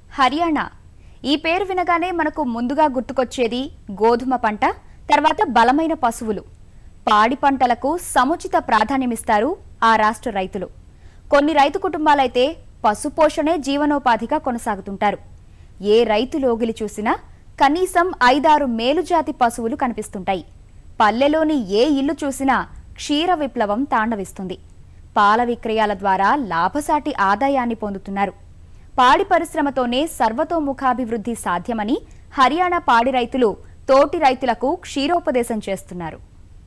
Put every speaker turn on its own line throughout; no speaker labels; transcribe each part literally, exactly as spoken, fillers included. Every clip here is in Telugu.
హర్యానా ఈ పేరు వినగానే మనకు ముందుగా గుర్తుకొచ్చేది గోధుమ పంట, తర్వాత బలమైన పశువులు. పాడి పంటలకు సముచిత ప్రాధాన్యమిస్తారు ఆ రాష్ట్ర రైతులు. కొన్ని రైతు కుటుంబాలైతే పశుపోషణే జీవనోపాధిగా కొనసాగుతుంటారు. ఏ రైతు లోగిలి చూసినా కనీసం ఐదారు మేలుజాతి పశువులు కనిపిస్తుంటాయి. పల్లెలోని ఏ ఇల్లు చూసినా క్షీర విప్లవం తాండవిస్తుంది. పాల విక్రయాల ద్వారా లాభసాటి ఆదాయాన్ని పొందుతున్నారు. పాడి పరిశ్రమతోనే సర్వతోముఖాభివృద్ధి సాధ్యమని హర్యానా పాడి రైతులు తోటి రైతులకు క్షీరోపదేశం చేస్తున్నారు.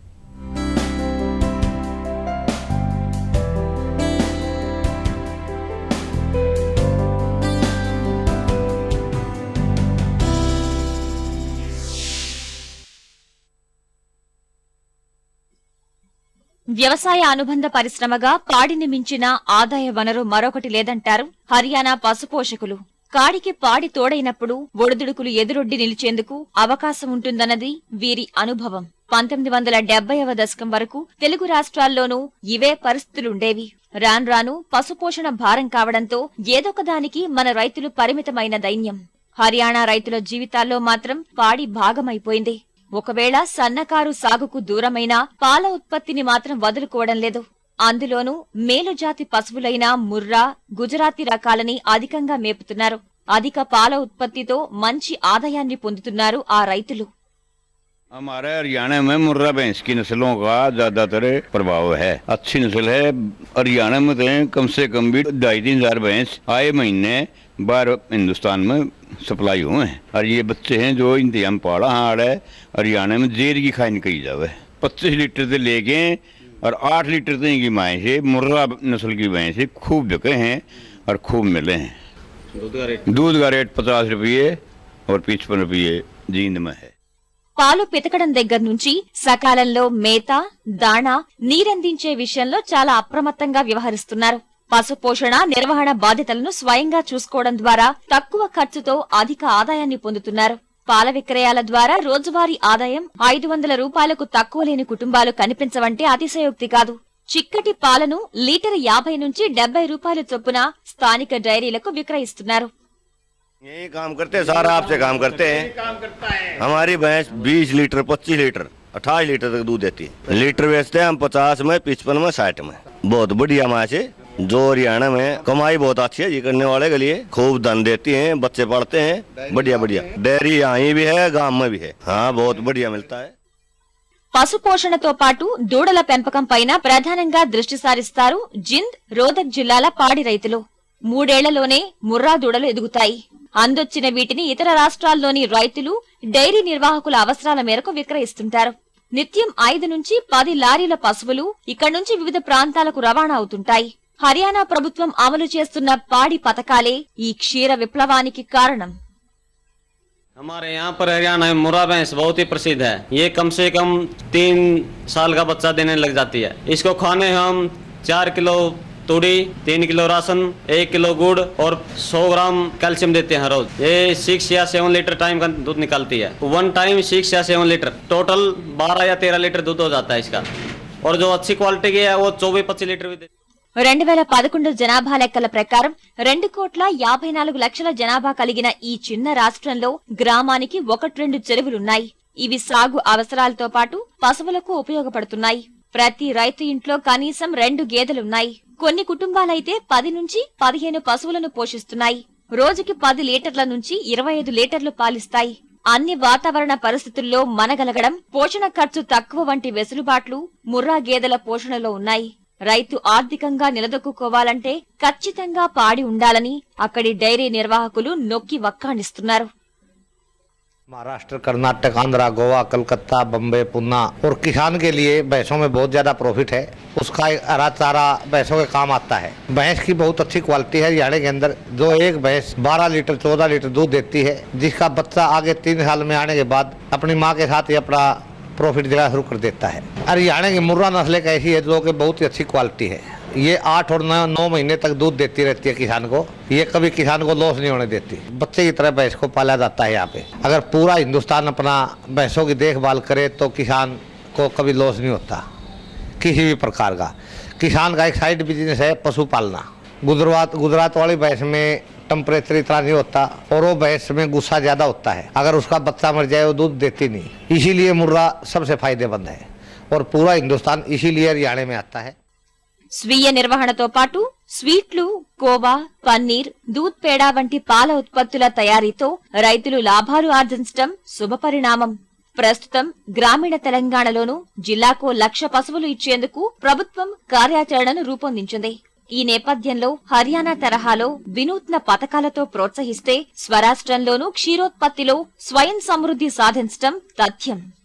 వ్యవసాయ అనుబంధ పరిశ్రమగా పాడిని మించిన ఆదాయ వనరు మరొకటి లేదంటారు హర్యానా పశుపోషకులు. కాడికి పాడి తోడైనప్పుడు ఒడిదుడుకులు ఎదురొడ్డి నిలిచేందుకు అవకాశం ఉంటుందన్నది వీరి అనుభవం. పంతొమ్మిది వందల డెబ్బైవ దశకం వరకు తెలుగు రాష్ట్రాల్లోనూ ఇవే పరిస్థితులుండేవి. రాను రాను పశుపోషణ భారం కావడంతో ఏదొకదానికి మన రైతులు పరిమితమైన దైన్యం. హర్యానా రైతుల జీవితాల్లో మాత్రం పాడి భాగమైపోయింది. ఒకవేళ సన్నకారు సాగుకు దూరమైన పాల ఉత్పత్తిని మాత్రం వదులుకోవడం లేదు. అందులోనూ మేలుజాతి పశువులైన ముర్రా, గుజరాతీ రకాలని అధికంగా మేపుతున్నారు. అధిక పాల ఉత్పత్తితో మంచి ఆదాయాన్ని పొందుతున్నారు ఆ రైతులు.
हमारे हरियाणा में मुर्रा भैंस की नस्लों का ज्यादातर प्रभाव है। अच्छी नस्ल है। हरियाणा में तो कम से कम भी ढाई तीन हजार भैंस आए महीने बाहर हिंदुस्तान में सप्लाई हुए हैं और ये बच्चे हैं जो इंतजाम पाड़ा हाड़ है। हरियाणा में जेर की खाई कही जावे पच्चीस लीटर से लेके और आठ लीटर तक की माए से मुर्रा नस्ल की भैंस खूब बिके हैं और खूब मिले हैं। दूध का रेट पचास रुपये और पचपन रुपये जींद में है।
పాలు పితకడం దగ్గర నుంచి సకాలంలో మేత, దాణా, నీరందించే విషయంలో చాలా అప్రమత్తంగా వ్యవహరిస్తున్నారు. పశుపోషణ నిర్వహణ బాధ్యతలను స్వయంగా చూసుకోవడం ద్వారా తక్కువ ఖర్చుతో అధిక ఆదాయాన్ని పొందుతున్నారు. పాల విక్రయాల ద్వారా రోజువారీ ఆదాయం ఐదు వందల రూపాయలకు తక్కువ లేని కుటుంబాలు కనిపించవంటే అతిశయోక్తి కాదు. చిక్కటి పాలను లీటర్ యాభై నుంచి డెబ్బై రూపాయల చొప్పున స్థానిక డైరీలకు విక్రయిస్తున్నారు.
यही काम करते हैं, सारा आपसे काम करते हैं। हमारी भैंस बीस लीटर पच्चीस लीटर अट्ठाईस लीटर तक दूध देती है। लीटर बेचते हैं हम पचास में, पचपन में, साठ में। बहुत बढ़िया माँ से जो हरियाणा में कमाई बहुत अच्छी है ये करने वाले के लिए। खूब धन देती हैं, बच्चे पढ़ते हैं, बढ़िया बढ़िया। डेयरी यहाँ भी है, गाँव में भी है। हाँ बहुत बढ़िया मिलता है।
పశుపోషణతో పాటు దూడల పెంపకం పైన ప్రధానంగా దృష్టి సారిస్తారు జింద్, రోదక్ జిల్లాల పాడి రైతులు. మూడేళ్లలోనే ముర్రా దూడలు ఎదుగుతాయి. అందొచ్చిన వీటిని ఇతర రాష్ట్రాల్లోని రైతులు, డైరీ నిర్వాహకుల అవసరాల మేరకు విక్రయిస్తుంటారు. నిత్యం ఐదు నుంచి పది లారీల పశువులు ఇక్కడి నుంచి వివిధ ప్రాంతాలకు రవాణా అవుతుంటాయి. హర్యానా ప్రభుత్వం అమలు చేస్తున్న పాడి పథకాలే ఈ క్షీర విప్లవానికి కారణం.
हमारे यहाँ पर हरियाणा में मुर्रा भैंस बहुत ही प्रसिद्ध है। ये कम से कम तीन साल का बच्चा देने लग जाती है। इसको खाने हम चार किलो तूड़ी, तीन किलो राशन, एक किलो गुड़ और सौ ग्राम कैल्शियम देते हैं रोज। ये सिक्स या सेवन लीटर टाइम का दूध निकालती है। वन टाइम सिक्स या सेवन लीटर टोटल बारह या तेरह लीटर दूध हो जाता है इसका। और जो अच्छी क्वालिटी की है वो चौबीस पच्चीस लीटर भी देती है।
రెండు వేల పదకొండు జనాభా లెక్కల ప్రకారం రెండు కోట్ల యాభై నాలుగు లక్షల జనాభా కలిగిన ఈ చిన్న రాష్ట్రంలో గ్రామానికి ఒకటి రెండు చెరువులున్నాయి. ఇవి సాగు అవసరాలతో పాటు పశువులకు ఉపయోగపడుతున్నాయి. ప్రతి రైతు ఇంట్లో కనీసం రెండు గేదెలున్నాయి. కొన్ని కుటుంబాలైతే పది నుంచి పదిహేను పశువులను పోషిస్తున్నాయి. రోజుకి పది లీటర్ల నుంచి ఇరవై ఐదు లీటర్లు పాలిస్తాయి. అన్ని వాతావరణ పరిస్థితుల్లో మనగలగడం, పోషణ ఖర్చు తక్కువ వంటి వెసులుబాట్లు ముర్రా గేదెల పోషణలో ఉన్నాయి. రైతు ఆర్థికంగా నిలదొక్కుకోవాలంటే ఖచ్చితంగా పాడి ఉండాలని అక్కడి డైరీ నిర్వాహకులు నొక్కి వక్కాణిస్తున్నారు.
महाराष्ट्र, कर्नाटक, आंध्रा, गोवा, कलकत्ता, बम्बई, पुणे और किसान के लिए भैंसों में बहुत ज्यादा प्रॉफिट है। उसका हरा चारा भैंसों के काम आता है। भैंस की बहुत अच्छी क्वालिटी है हरियाणा के अंदर। जो एक भैंस बारह लीटर चौदह लीटर दूध देती है, जिसका बच्चा आगे तीन साल में आने के बाद अपनी माँ के साथ ही अपना प्रॉफिट देना शुरू कर देता है। हरियाणा की मुर्रा नस्ल एक ऐसी है जो कि बहुत ही अच्छी क्वालिटी है। ये आठ और नौ नौ महीने तक दूध देती रहती है किसान को। ये कभी किसान को लॉस नहीं होने देती। बच्चे की तरह भैंस को पाला जाता है यहाँ पे। अगर पूरा हिंदुस्तान अपना भैंसों की देखभाल करे तो किसान को कभी लॉस नहीं होता किसी भी प्रकार का। किसान का एक साइड बिजनेस है पशु पालना। गुजरात गुजरात वाली भैंस में टेम्परेचर इतना नहीं होता और वो भैंस में गुस्सा ज्यादा होता है। अगर उसका बच्चा मर जाए वो दूध देती नहीं, इसीलिए मुर्रा सबसे फायदेमंद है और पूरा हिंदुस्तान इसीलिए हरियाणा में आता है।
స్వీయ నిర్వహణతో పాటు స్వీట్లు, కోవా, పన్నీర్, దూద్ పేడ వంటి పాల ఉత్పత్తుల తయారీతో రైతులు లాభాలు ఆర్జించడం శుభపరిణామం. ప్రస్తుతం గ్రామీణ తెలంగాణలోనూ జిల్లాకు లక్ష పశువులు ఇచ్చేందుకు ప్రభుత్వం కార్యాచరణను రూపొందించింది. ఈ నేపథ్యంలో హర్యానా తరహాలో వినూత్న పథకాలతో ప్రోత్సహిస్తే స్వరాష్ట్రంలోనూ క్షీరోత్పత్తిలో స్వయం సమృద్ధి సాధించడం తథ్యం.